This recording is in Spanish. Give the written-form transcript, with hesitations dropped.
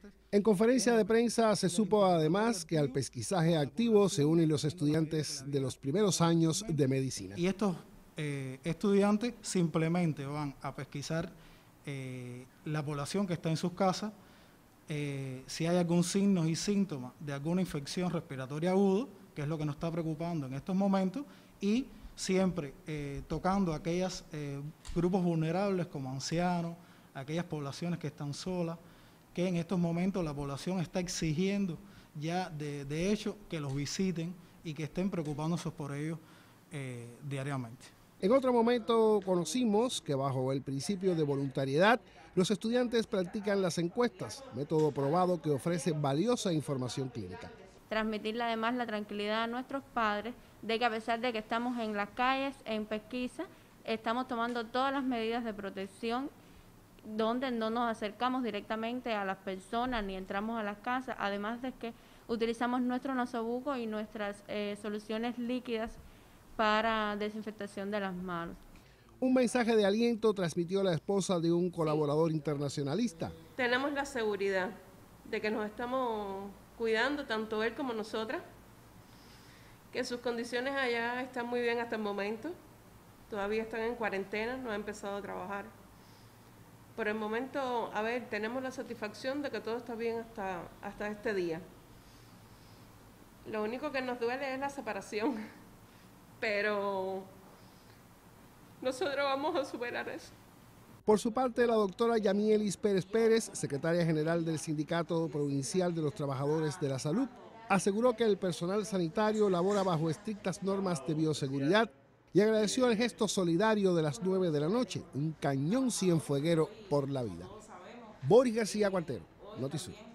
En conferencia de prensa se supo además que al pesquisaje activo se unen los estudiantes de los primeros años de medicina. Y estos estudiantes simplemente van a pesquisar la población que está en sus casas, si hay algún signo y síntoma de alguna infección respiratoria aguda, que es lo que nos está preocupando en estos momentos, y siempre tocando aquellos grupos vulnerables como ancianos, aquellas poblaciones que están solas, que en estos momentos la población está exigiendo ya de hecho que los visiten y que estén preocupándose por ellos diariamente. En otro momento conocimos que bajo el principio de voluntariedad, los estudiantes practican las encuestas, método probado que ofrece valiosa información clínica. Transmitirle además la tranquilidad a nuestros padres de que a pesar de que estamos en las calles, en pesquisa, estamos tomando todas las medidas de protección donde no nos acercamos directamente a las personas ni entramos a las casas, además de que utilizamos nuestro nasobuco y nuestras soluciones líquidas para desinfectación de las manos. Un mensaje de aliento transmitió la esposa de un colaborador internacionalista. Tenemos la seguridad de que nos estamos cuidando, tanto él como nosotras, que sus condiciones allá están muy bien hasta el momento, todavía están en cuarentena, no han empezado a trabajar. Por el momento, tenemos la satisfacción de que todo está bien hasta este día. Lo único que nos duele es la separación, pero nosotros vamos a superar eso. Por su parte, la doctora Yamielis Pérez Pérez, secretaria general del Sindicato Provincial de los Trabajadores de la Salud, aseguró que el personal sanitario labora bajo estrictas normas de bioseguridad y agradeció el gesto solidario de las 9 de la noche, un cañón cienfueguero por la vida. Boris García Cuartero, Notisur.